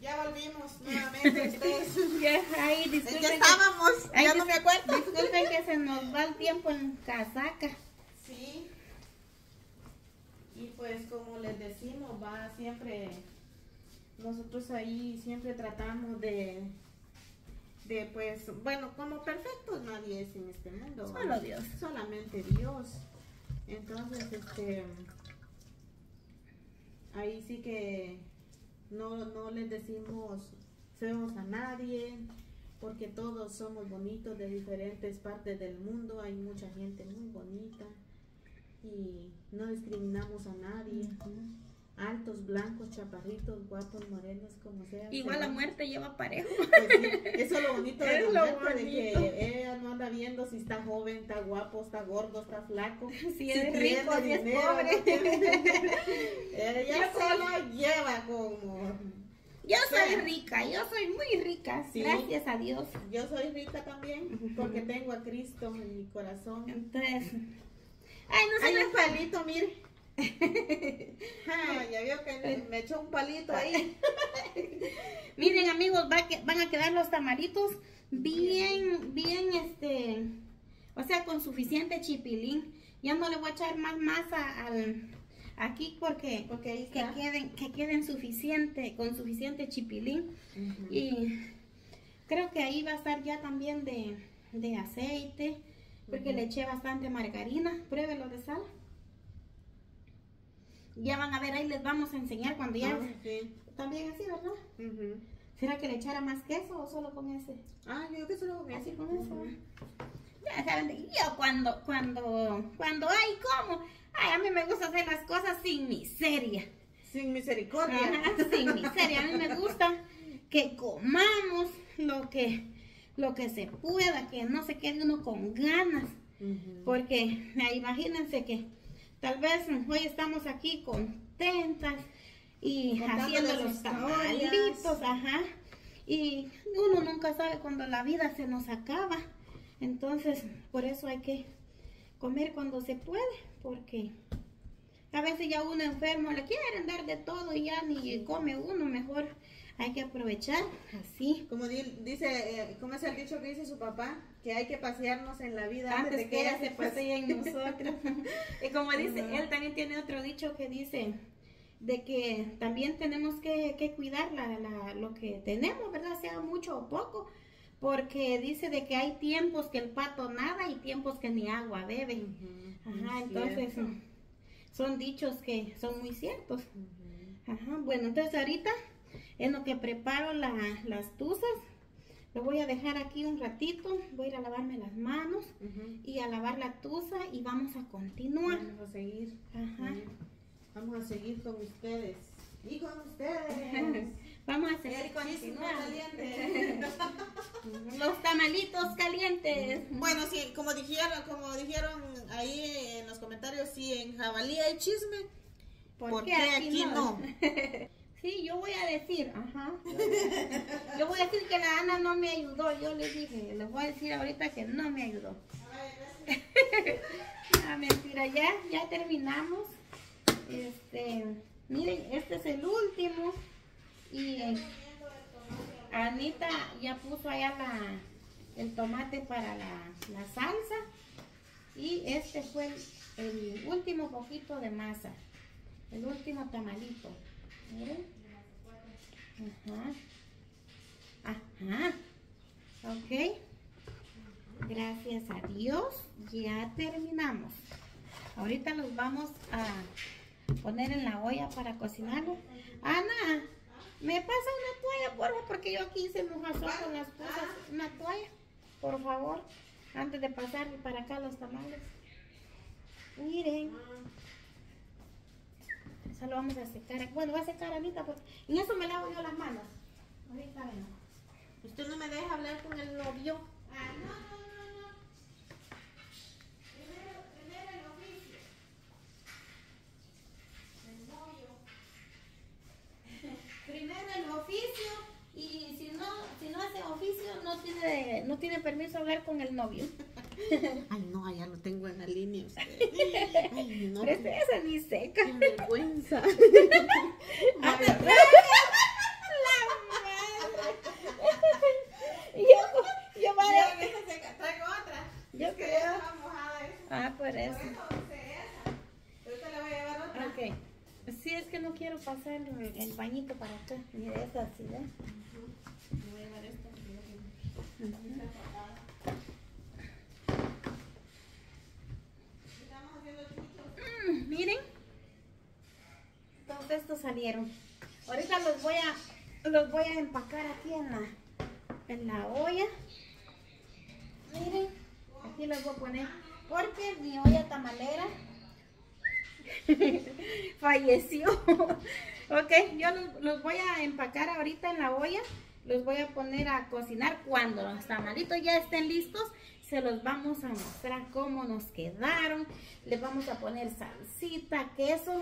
Ya volvimos nuevamente ustedes. Ay, disculpen. ¿En qué estábamos? Ya no me acuerdo. Disculpen que se nos va el tiempo en casaca. Sí. Y pues como les decimos, va siempre, nosotros ahí siempre tratamos de pues, bueno, como perfectos nadie es en este mundo. Solo Dios. Solamente Dios. Entonces, ahí sí que no les decimos feos a nadie, porque todos somos bonitos de diferentes partes del mundo. Hay mucha gente muy bonita y no discriminamos a nadie. Altos, blancos, chaparritos, guapos, morenos, como sea. Igual la muerte lleva parejo. Pues sí, eso es lo bonito de Es la lo muerte, de bonito. que ella no anda viendo si está joven, está guapo, está gordo, está flaco. Si es tiene rico, si es dinero, pobre. no tiene. Ella Yo solo lleva como... Yo soy rica, yo soy muy rica, Sí. gracias a Dios. Yo soy rica también porque tengo a Cristo en mi corazón. Entonces, ay, no Hay sé. un palito, mire. Ya vio que me echó un palito ahí. Miren, amigos, van a quedar los tamaritos bien, o sea, con suficiente chipilín. Ya no le voy a echar más masa aquí porque ahí está. que queden con suficiente chipilín. Y creo que ahí va a estar ya también de aceite, porque le eché bastante margarina. Pruébelo de sal. Ya van a ver, ahí les vamos a enseñar cuando ya... Sí. También así, ¿verdad? ¿Será que le echara más queso o solo con ese? Yo digo que solo con Así eso. con eso. Ya saben, yo cuando hay como, ay, a mí me gusta hacer las cosas sin miseria. Sin misericordia. Ajá, sin miseria. A mí me gusta que comamos lo que se pueda, que no se quede uno con ganas. Porque imagínense que tal vez hoy estamos aquí contentas y Contándoles haciendo los historias. tamalitos, ajá. Y uno nunca sabe cuando la vida se nos acaba. Entonces, por eso hay que comer cuando se puede, porque a veces ya uno enfermo le quieren dar de todo y ya ni come uno. Mejor hay que aprovechar así. Como dice, ¿cómo es el dicho que dice su papá? Que hay que pasearnos en la vida Antes de que ella se pasee en nosotros. Y como dice, él también tiene otro dicho que dice de que también tenemos que cuidar lo que tenemos, ¿verdad? Sea mucho o poco. Porque dice de que hay tiempos que el pato nada y tiempos que ni agua bebe. Ajá, entonces son dichos que son muy ciertos. Ajá, bueno, entonces ahorita en lo que preparo las tuzas, lo voy a dejar aquí un ratito. Voy a ir a lavarme las manos y a lavar la tuza y vamos a continuar. Vamos a seguir. Ajá. Vamos a seguir con ustedes. Y con ustedes. Vamos a seguir El chisme continuar. caliente. Los tamalitos calientes. Bueno, sí, como dijeron ahí en los comentarios, sí, en Jabalí hay chisme. ¿Por qué aquí no? Sí, yo voy a decir, yo voy a decir que la Ana no me ayudó. Yo les dije, les voy a decir ahorita que no me ayudó. Mentira, ya terminamos. Miren, este es el último. Y Anita ya puso allá el tomate para la salsa. Y este fue el último poquito de masa. El último tamalito. Miren. Ok. Gracias a Dios. Ya terminamos. Ahorita los vamos a poner en la olla para cocinarlo. Ana, ¿me pasa una toalla, por favor? Porque yo aquí hice mojazón con las cosas. Una toalla, por favor, antes de pasar para acá los tamales. Miren. Eso lo vamos a secar. Bueno, va a secar Anita, porque en eso me lavo yo las manos. Ahorita ven. Usted no me deja hablar con el novio. No. Primero el oficio. El novio. Primero el oficio, y si no hace oficio, no tiene permiso hablar con el novio. Ay, no, ya lo tengo en la línea. Ay, no. Pero esa ni seca. Qué vergüenza. La pañito para acá. Mira, esta así, ¿ves? Voy a llevar esta. Estamos haciendo chuchos. Miren. Todos estos salieron. Ahorita los voy a empacar aquí en la olla. Miren, aquí los voy a poner porque mi olla tamalera falleció. Ok, yo los voy a empacar ahorita en la olla. Los voy a poner a cocinar. Cuando los tamalitos ya estén listos, se los vamos a mostrar cómo nos quedaron. Les vamos a poner salsita, queso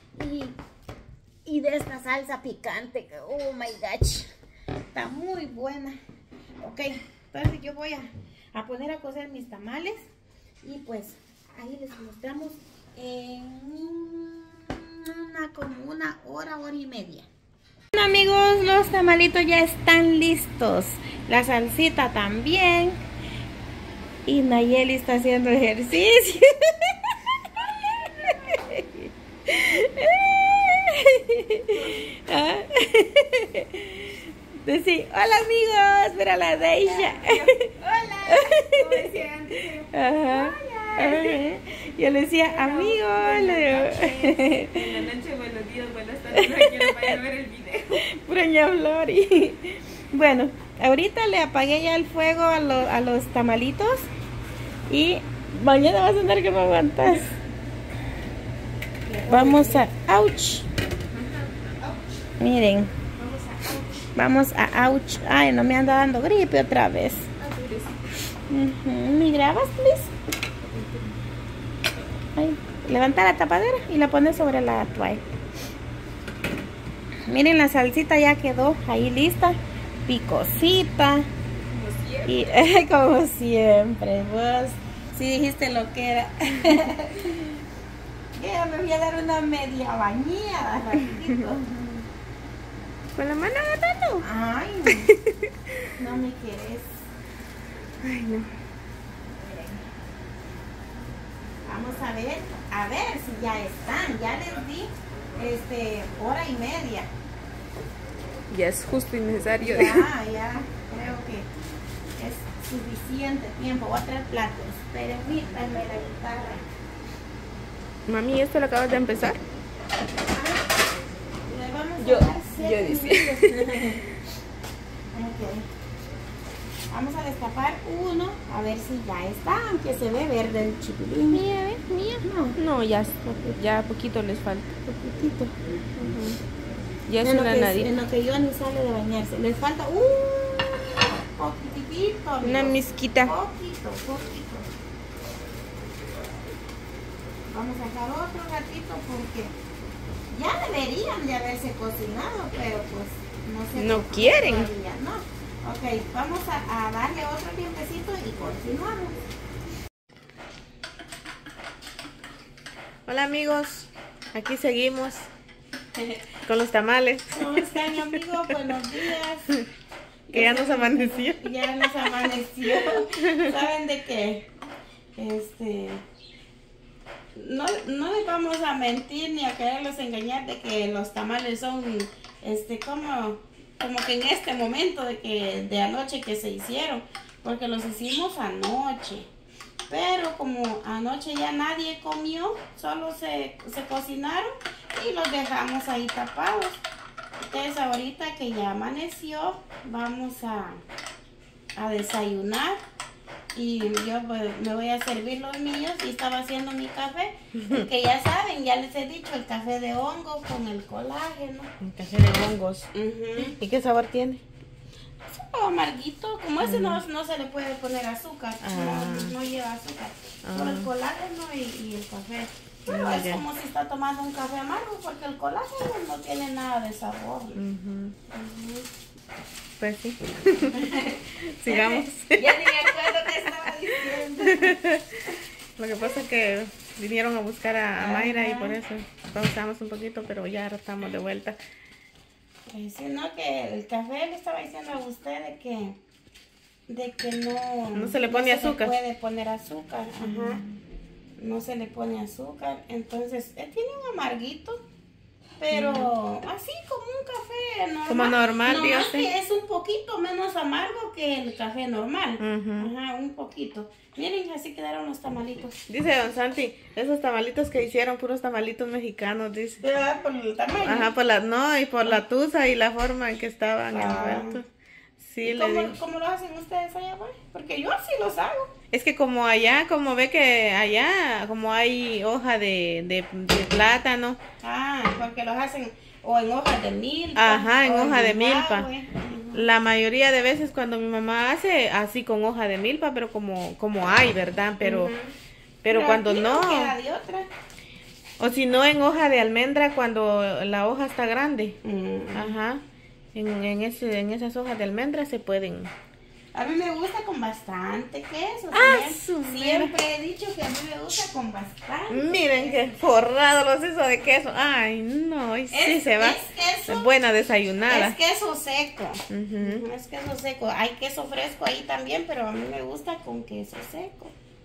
y de esta salsa picante. Oh my gosh, está muy buena. Ok, entonces yo voy a poner a cocer mis tamales y pues ahí les mostramos en como una hora y media. Bueno amigos, los tamalitos ya están listos, la salsita también y Nayeli está haciendo ejercicio. Decí, hola amigos, mira la Deisha. Hola, como decía antes. Ajá. Yo le decía, amigo, le digo. En la noche, buenos días, buenas tardes, no quiero para ver el video. Pura ñablori. Bueno, ahorita le apagué ya el fuego a los tamalitos y mañana vas a andar que no aguantas. Vamos a ouch. Miren, vamos a ouch. Ay, no me anda dando gripe otra vez. ¿Me grabas, please? Ay, levanta la tapadera y la pones sobre la toalla. Miren, la salsita ya quedó ahí lista, picosita. Y como siempre, vos sí dijiste lo que era. Yo me voy a dar una media bañada rapidito. ¿Con la mano agarrando? Ay, no me quieres. Ay, no. Vamos a ver si ya están. Ya les di hora y media. Ya es justo y necesario. Ya creo que es suficiente tiempo. Voy a traer platos. Permítanme la guitarra. Mami, ¿esto lo acabas de empezar? Le vamos a Yo dar 7 decía. minutos. Ok. Vamos a destapar uno, a ver si ya está, aunque se ve verde el chipilín. Mía, mía. No, ya poquito les falta. Poquitito. Ya es En lo una que- nadie. En lo que yo ni sale de bañarse. Les falta poquitito. Una amigos. mizquita. Poquito. Vamos a dejar otro ratito porque ya deberían de haberse cocinado, pero pues no sé. No por qué quieren. todavía no. Ok, vamos a darle otro tiempecito y continuamos. Hola amigos, aquí seguimos con los tamales. ¿Cómo están amigos? Buenos días. Que ya nos amaneció. Ya nos amaneció. ¿Saben de qué? No les vamos a mentir ni a quererlos engañar de que los tamales son como que en este momento de anoche que se hicieron, porque los hicimos anoche. Pero como anoche ya nadie comió, solo se cocinaron y los dejamos ahí tapados. Entonces ahorita que ya amaneció, vamos a desayunar. Y yo me voy a servir los míos y estaba haciendo mi café, que ya saben, ya les he dicho, el café de hongo con el colágeno. Un café de hongos. ¿Y qué sabor tiene? Es un poco amarguito, como ese no se le puede poner azúcar, no lleva azúcar, por el colágeno y el café. Pero es Ya. como si está tomando un café amargo, porque el colágeno no tiene nada de sabor. Pues sí. Sigamos. Ya ni me acuerdo qué estaba diciendo. Lo que pasa es que vinieron a buscar a Mayra y por eso pausamos un poquito, pero ya estamos de vuelta. Sino que el café le estaba diciendo a usted de que No se le pone azúcar. No se le puede poner azúcar, ajá. No se le pone azúcar, entonces tiene un amarguito, pero así como un café normal. Como normal, no Dios. que es un poquito menos amargo que el café normal. Ajá, un poquito. Miren, así quedaron los tamalitos. Dice don Santi, esos tamalitos que hicieron, puros tamalitos mexicanos, dice. Por el tamaño. Ajá, y por la tusa y la forma en que estaban envueltos. Sí, ¿Cómo lo hacen ustedes allá, pues? Porque yo así los hago. Es que como allá, como ve que allá, como hay hoja de plátano. Ah, porque los hacen o en hojas de milpa. Ajá, en hoja de milpa. Güey. La mayoría de veces cuando mi mamá hace así con hoja de milpa, pero como hay, ¿verdad? Pero cuando aquí no, queda de otra. o si no en hoja de almendra cuando la hoja está grande. Ajá. En esas hojas de almendra se pueden. A mí me gusta con bastante queso. Siempre he dicho que a mí me gusta con bastante. Miren qué forrado los hizo de queso. Ay, no, y sí se va. Es buena desayunada. Es queso seco. Es queso seco. Hay queso fresco ahí también, pero a mí me gusta con queso seco.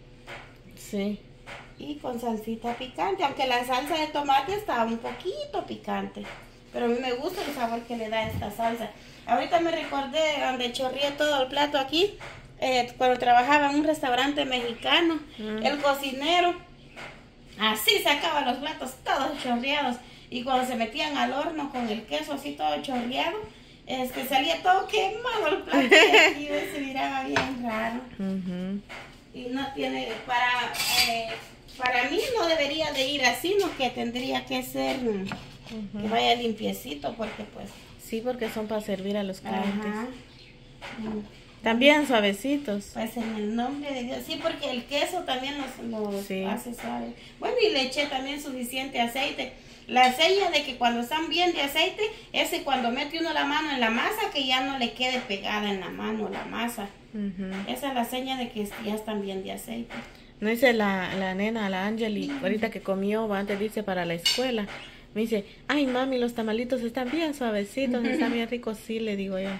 Sí. Y con salsita picante, aunque la salsa de tomate está un poquito picante. Pero a mí me gusta el sabor que le da esta salsa. Ahorita me recordé donde chorreé todo el plato aquí, cuando trabajaba en un restaurante mexicano. El cocinero así sacaba los platos todos chorreados. Y cuando se metían al horno con el queso así todo chorreado, salía todo quemado el plato. Y aquí se miraba bien raro. Y no tiene, para mí no debería de ir así, no, que tendría que ser... que vaya limpiecito, porque pues... Sí, porque son para servir a los clientes. También suavecitos. Pues en el nombre de Dios. Sí, porque el queso también los hace suave. Bueno, y le eché también suficiente aceite. La seña de que cuando están bien de aceite es que cuando mete uno la mano en la masa, que ya no le quede pegada en la mano la masa. Esa es la seña de que ya están bien de aceite. No dice la nena, la Angeli, ahorita que comió, antes dice para la escuela. Me dice, ay mami, los tamalitos están bien suavecitos, están bien ricos, sí, le digo yo.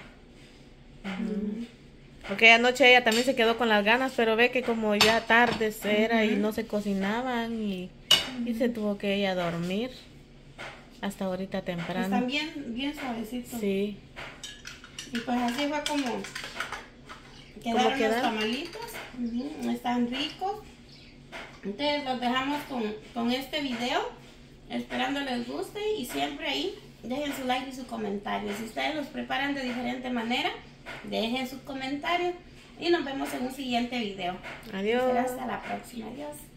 Porque anoche ella también se quedó con las ganas, pero ve que como ya tarde era y no se cocinaban y se tuvo que ella dormir hasta ahorita temprano. Están bien suavecitos. Sí. Y pues así fue como quedaron los tamalitos. Están ricos. Entonces los dejamos con este video. Esperando les guste y siempre ahí dejen su like y su comentario. Si ustedes los preparan de diferente manera, dejen sus comentarios y nos vemos en un siguiente video. Adiós. Hasta la próxima. Adiós.